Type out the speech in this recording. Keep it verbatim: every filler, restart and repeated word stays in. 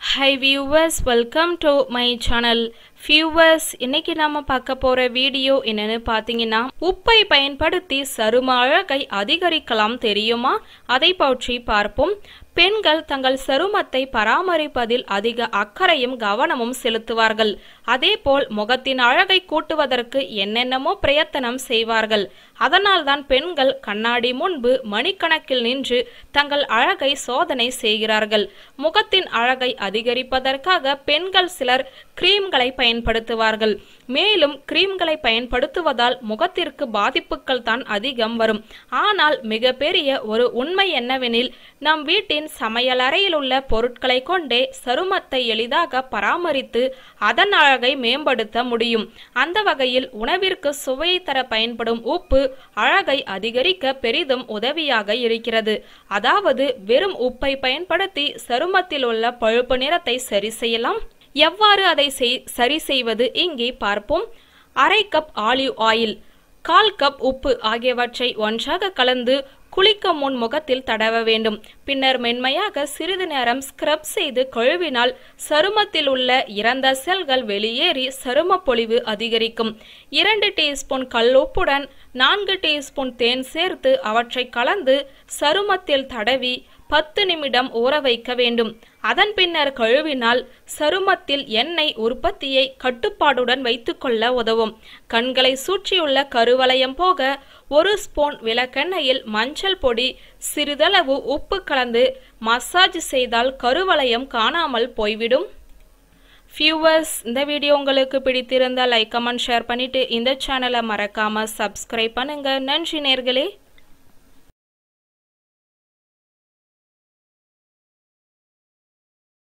Hi viewers, welcome to my channel. Viewers, இன்னைக்கு நாம பார்க்க போற வீடியோ என்னன்னு பாத்தீங்கன்னா, உப்பை பயன்படுத்தி சரும அழகை அதிகரிக்கலாம் தெரியுமா? அதை பற்றி பார்ப்போம். பெண்கள் தங்கள் சருமத்தை பராமரிப்பதில் அதிக அக்கறையும் கவனமும் செலுத்துவார்கள். அதேபோல் முகத்தின் அழகை கூட்டுவதற்கு என்னென்னமோ பிரயத்தனம் செய்வார்கள். அதனால்தான் பெண்கள் கண்ணாடி முன்பு மணிக்கணக்கில் நின்று தங்கள் அழகை சோதனை செய்கிறார்கள். முகத்தின் அழகை அதிகரிப்பதற்காக பெண்கள் சிலர் கிரீம்களை பயன்படுத்துவார்கள். மேலும் கிரீம்களை பயன்படுத்துவதால் முகத்திற்கு பாதிப்புகள் தான் அதிகம் வரும். ஆனால் மிகப்பெரிய ஒரு உண்மை என்னவெனில், நம் வீட்டின் சமையல் அறையில் உள்ள பொருட்களை கொண்டே சருமத்தை எளிதாக பராமரித்து அதன் அழகை மேம்படுத்த முடியும். அந்த வகையில் உணவிற்கு சுவையை தர பயன்படும் உப்பு அழகை அதிகரிக்க பெரிதும் உதவியாக இருக்கிறது. அதாவது வெறும் உப்பை பயன்படுத்தி சருமத்தில் உள்ள பழுப்பு நிறத்தை சரி செய்யலாம். எவ்வாறு அதை சரி செய்வது இங்கே பார்ப்போம். அரை கப் ஆலிவ் ஆயில், கால் கப் உப்பு ஆகியவற்றை ஒன்றாக கலந்து குளிக்க முன் முகத்தில் தடவ வேண்டும். பின்னர் மென்மையாக சிறிது நேரம் ஸ்க்ரப் செய்து கழுவினால் சருமத்தில் உள்ள இறந்த செல்கள் வெளியேறி சரும பொலிவு அதிகரிக்கும். இரண்டு டீஸ்பூன் கல்லுப்புடன் நான்கு டீஸ்பூன் தேன் சேர்த்து அவற்றை கலந்து சருமத்தில் தடவி பத்து நிமிடம் ஊற வைக்க வேண்டும். அதன் பின்னர் கழுவினால் சருமத்தில் எண்ணெய் உற்பத்தியை கட்டுப்பாடுடன் வைத்துக்கொள்ள உதவும். கண்களை சுற்றியுள்ள கருவளையம் போக ஒரு ஸ்பூன் விளக்கெண்ணெயில் மஞ்சள் பொடி, சிறிதளவு உப்பு கலந்து மசாஜ் செய்தால் கருவளையம் காணாமல் போய்விடும். வியூவர்ஸ், இந்த வீடியோ உங்களுக்கு பிடித்திருந்தால் லைக், கமெண்ட், ஷேர் பண்ணிட்டு இந்த சேனலை மறக்காம சப்ஸ்கிரைப் பண்ணுங்க. நன்றி நேர்களே.